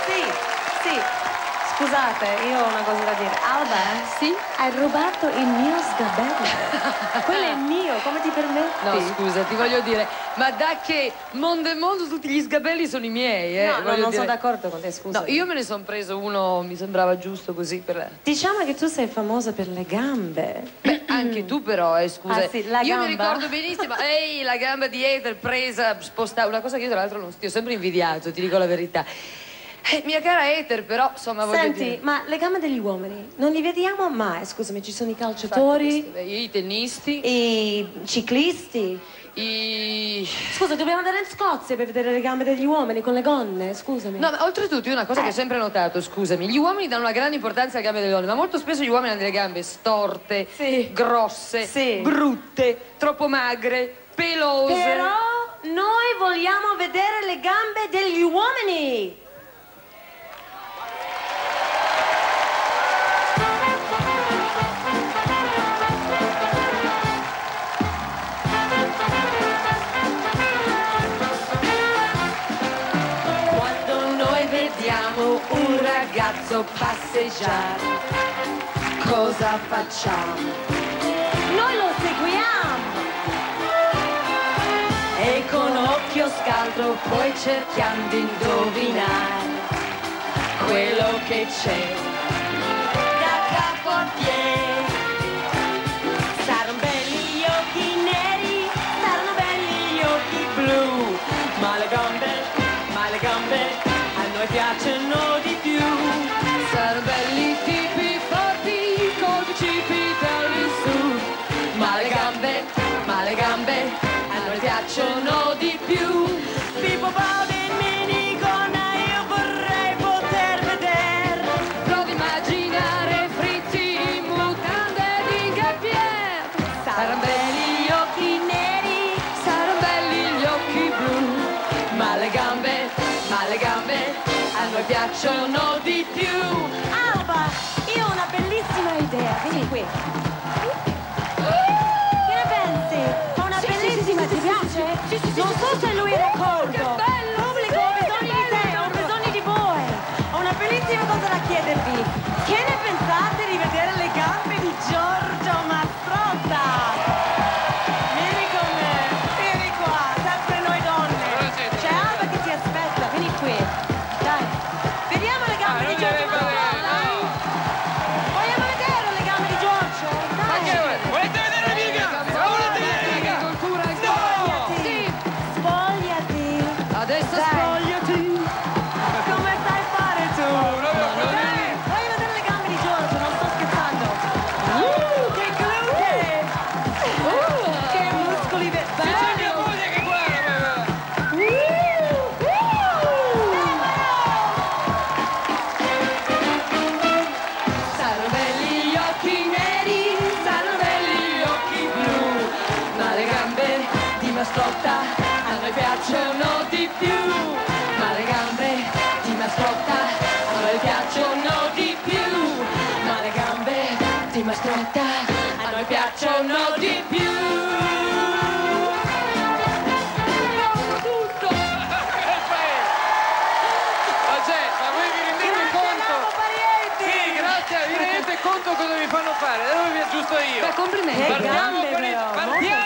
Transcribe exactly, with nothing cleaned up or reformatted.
Sì, sì. Scusate, io ho una cosa da dire. Alba, sì? Hai rubato il mio sgabello. Quello è mio, come ti permetti? No, scusa, ti voglio dire, ma da che mondo e mondo tutti gli sgabelli sono i miei, eh? No, no, non dire. sono d'accordo con te, scusa. No, io me ne sono preso uno, mi sembrava giusto così per... Diciamo che tu sei famosa per le gambe. Beh, anche tu però, eh, scusa. Ah, sì, la io gamba. mi ricordo benissimo, ehi, la gamba di Ether presa, spostata, una cosa che io tra l'altro non ti ho sempre invidiato, ti dico la verità. Eh, mia cara Ether, però, insomma, voglio Senti, dire... ma le gambe degli uomini non li vediamo mai, scusami, ci sono i calciatori, Infatti, i tennisti, i ciclisti. i... Scusa, dobbiamo andare in Scozia per vedere le gambe degli uomini con le gonne, scusami. No, ma oltretutto una cosa eh. che ho sempre notato, scusami, gli uomini danno una grande importanza alle gambe delle donne, ma molto spesso gli uomini hanno delle gambe storte, sì. grosse, sì. brutte, troppo magre, pelose. Però noi vogliamo vedere le gambe degli uomini. Un ragazzo passeggiare, cosa facciamo? Noi lo seguiamo E con occhio scaltro poi cerchiamo di indovinare quello che c'è da capo a piedi. Saranno belli gli occhi neri, saranno belli gli occhi blu, ma le gambe, ma le gambe a noi piacciono di più. Saranno belli tipi forti con i cipitelli su, ma le gambe, ma le gambe a noi piacciono di più. Pippo Baudo in minigonna io vorrei poter vedere. Provo ad immaginare fritti in mutande di Gapier. Saranno belli gli occhi neri, saranno belli gli occhi blu, ma le gambe, ma le gambe a noi piacciono di più. Alba, io ho una bellissima idea, vieni qui. Che ne pensi? Ho una Sì, sì, bellissima, sì, sì, ti sì, piace? sì, sì, sì, non sì, so sì, se sì. lui è d'accordo. Che bello, Pubblico, sì, ho che bisogno di bello, te, ho bello. bisogno di voi. Ho una bellissima cosa da chiedervi. Che ne pensate di vedere le gambe di Giorgio Mastrotta? Vieni con me, vieni qua, sempre noi donne. C'è Alba che ti aspetta, vieni qui. Dai, vediamo le gambe di Giorgio Mastrotta. Vogliamo vedere le gambe di Giorgio? Dai. Volete vedere le mie gambe? La volete vedere le gambe? Spogliati. Spogliati. Adesso Dai. spogliati. Come sai fare tu? Dai, voglio vedere le gambe di Giorgio, non sto scherzando. Uh, che glutei! Uh, che muscoli be- C'è belli! mia moglie che guarda! Uh, uh. Saranno belli gli occhi neri, saranno belli gli occhi blu, ma le gambe di Mastrotta a noi piacciono di più. Ma le gambe di Mastrotta a noi piacciono di più. Ma le gambe di Mastrotta a noi piacciono di più. Bravo tutto! Ma c'è, ma voi vi rendete Grazie conto? Mauro Parietti! Sì, grazie, vi rendete conto cosa vi fanno fare? Dove vi aggiusto io? Beh, complimenti. Che Partiamo gambe con il... però, Partiamo